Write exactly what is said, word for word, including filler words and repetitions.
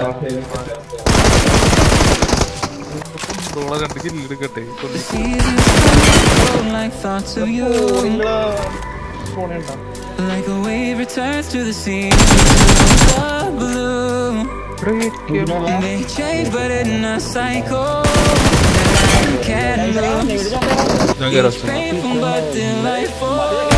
Like a wave returns to the sea, the blue. It may change, but in a cycle that I can't lose. It's painful, but delightful.